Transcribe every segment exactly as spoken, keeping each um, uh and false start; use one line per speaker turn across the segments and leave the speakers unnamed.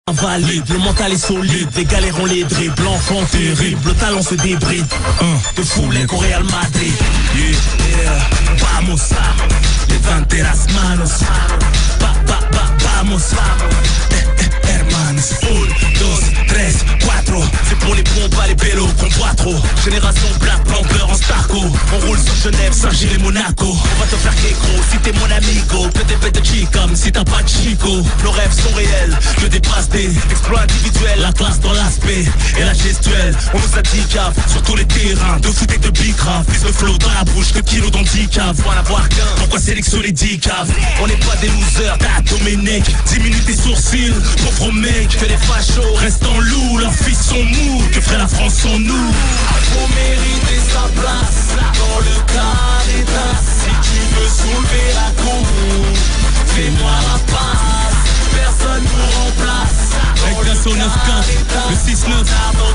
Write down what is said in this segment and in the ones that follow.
Valide, le mental est solide, les galères ont les dribbles, l'enfant terrible, le talent se débride. Un, de fou, les Real Madrid. Yeah, yeah, vamos, levanteras manos. Pa, pa, pa, vamos, eh, eh, hermanos. Un, dos, tres, cuatro. C'est pour les bons, pas les bellos qu'on voit trop. Génération Black Panther en Starco. On roule sur Genève, Saint-Gilles et Monaco. On va te faire kékro si t'es mon amigo. Que des bêtes de chicom si t'as pas de chico. Nos rêves sont réels, je dépasse des exploits individuels. La classe dans l'aspect et la gestuelle. On nous a dit cave sur tous les terrains. De foot et de bicrave. Plus de flow dans la bouche que kilo d'handicap. Faut en avoir qu'un, pourquoi sélectionner dix caves? On n'est pas des losers, t'as Domenech. Diminue tes sourcils, pauvre mec. Que les fachos restent en loup, leurs fils sont mous. Que ferait la France sans nous?
Faut mériter sa place dans le carré d'as. Si tu veux soulever la coupe, fais-moi la passe. Personne nous remplace.
Avec la son neuf quatre, le six neuf.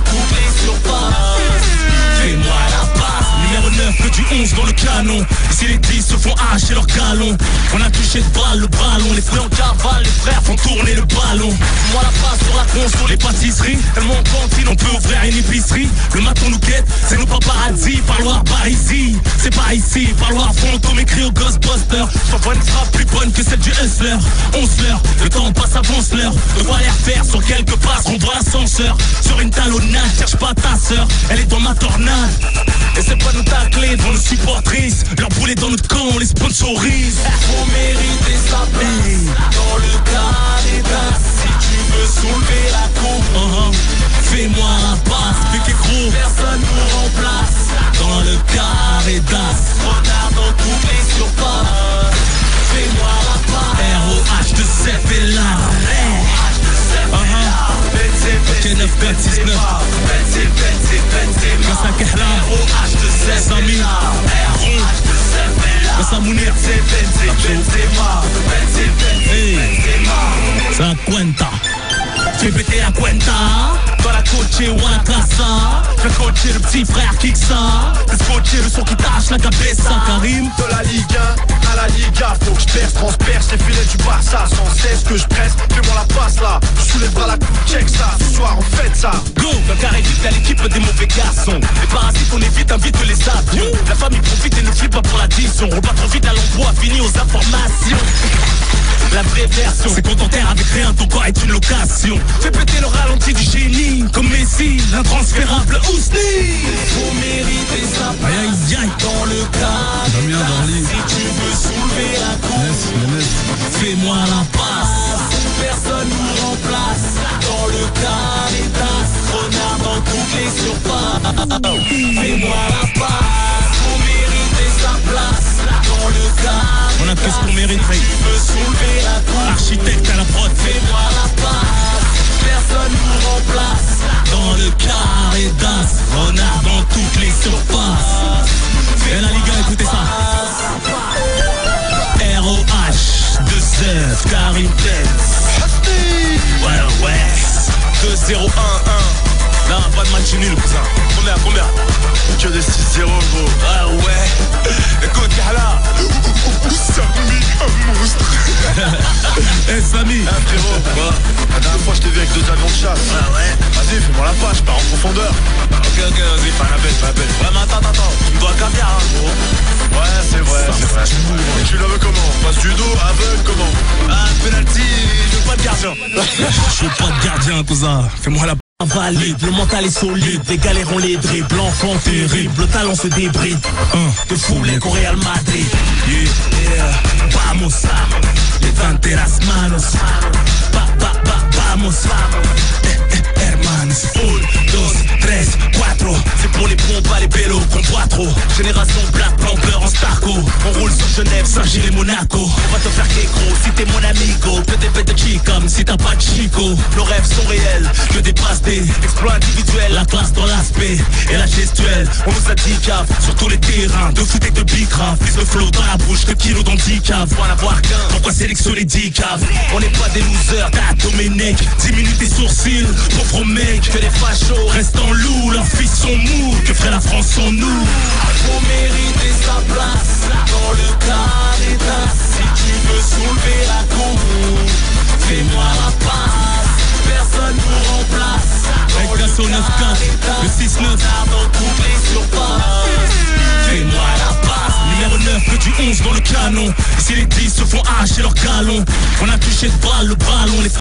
Fais-moi la passe.
Numéro neuf, que du onze dans le canon. Ici les dix se font hacher leur galon. On a touché de balle le ballon. Les frères en cavale, les frères font tourner le ballon. Moi la passe sur la console, les pâtisseries. Tellement en cantine, on peut ouvrir une épicerie. Le matin nous guette, c'est nos paparazzi. Parloir par ici, c'est pas ici. Parloir fantôme écrit au Ghostbuster. J'envoie une frappe plus bonne que celle du hustler. Onze l'heure, le temps passe avance l'heure. On doit les refaire sur quelques passes, on voit l'ascenseur. Sur une talonnade, cherche pas ta sœur, elle est dans ma tornade. Et c'est pas nous tacler devant nos supportrices. Leur boulet dans notre camp, on les sponsorise.
Faut mériter sa place dans le carré d'as. Si tu veux soulever la coupe,
uh-huh. Fais-moi la passe, pique gros.
Personne nous remplace
dans le carré d'as.
Renard dans toutes les surfaces. Fais-moi la passe.
R O H de Sef et la Ok, neuf quatre six neuf Grâce à Kehla
R O H de Sef
Sami Ron Grâce à Mounir Hey, c'est la Cuenta. Fais péter la Cuenta. Dans la coach ou à la casa. Je vais coacher le petit frère Kiksa. Je vais coacher le son qui tâche la cabeza. Karim.
De la Ligue un à la Liga, faut que je perce, transperce les filets du Barça. Sans cesse que je presse, fais-moi la passe là. Je soulève pas la coupe, check ça. Ce soir on fête ça.
Go, le carré vite à l'équipe des mauvais garçons. Les parasites on évite, invite les avions. La famille profite et ne flippe pas pour l'addition. On pas trop vite à l'emploi, fini aux informations. La vraie version, c'est quand on terre avec rien, ton corps est une location. Fais péter le ralenti du génie, comme Messi, l'intransférable Ousni.
Faut mériter sa place
aïe, aïe, aïe.
dans le carré d'as. Si tu veux soulever la coupe,
yes, yes. Fais-moi la passe.
Personne nous remplace dans le carré d'as. Renard dans toutes les surfaces. Fais-moi la passe. Faut mériter sa place dans le carré.
On a plus qu'on mérite,
tu veux soulever la coupe,
architecte à la prod.
Fais-moi la passe. Personne nous remplace
dans le carré d'as. Renard dans toutes les surfaces. Et la Liga, écoutez ça. R O H deux F Karim Benz. Ouais, ouais. deux zéro un un. Non, pas de match nul, cousin. Combien, combien?
Que des six zéro gros.
Ah ouais. Écoute, Kala.
Samy, un monstre.
Eh Samy.
Ah frérot, quoi? La dernière fois je t'ai vu avec deux avions de chasse.
Ah ouais.
Vas-y, fais-moi la page, je pars en profondeur.
Ok, ok, vas-y, fais la belle, fais la belle. Ouais, mais attends, attends, tu me dois un caviar, hein, gros.
Ouais, c'est vrai,
Ça,
c'est vrai. Et tu la veux comment? Passe du dos, aveugle, comment?
Ah, penalty, je veux pas de gardien. Je veux pas de gardien, cousin. Fais-moi la valide, le mental est solide, les galères ont les dribbles, l'enfant terrible, le talent se débride. Un, de fou, les Real Madrid. Yeah, yeah, vamos, levanteras manos. Pa, pa, pa, vamos, eh, eh, hermanos. Un, dos, tres, cuatro. C'est pour les bons, pas les bellos qu'on voit trop. Génération Black Panther en Starco. On roule sur Genève, Saint-Gilles et Monaco. On va te faire kékro si t'es mon amigo. Que des bêtes de chicom si t'as pas de chico. Nos rêves sont réels, je dépasse des exploits individuels. La classe dans l'aspect et la gestuelle. On nous a dit cave sur tous les terrains. De foot et de bicrave. Plus de flow dans la bouche que kilo d'handicap. Faut en avoir qu'un, pourquoi sélectionner dix caves? On n'est pas des losers, t'as Domenech. Diminue tes sourcils, pauvre mec. Que les fachos restent en loup, leurs fils sont mous. Que ferait la France sans nous?
Faut mériter sa place dans le carré d'as. Si tu veux soulever la coupe, fais-moi la passe.
au neuf quatre, le six neuf. Fais-moi la passe. Numéro neuf, que du onze dans le canon. Et si les dix se font hacher leur galon, on a touché de balle le ballon. Les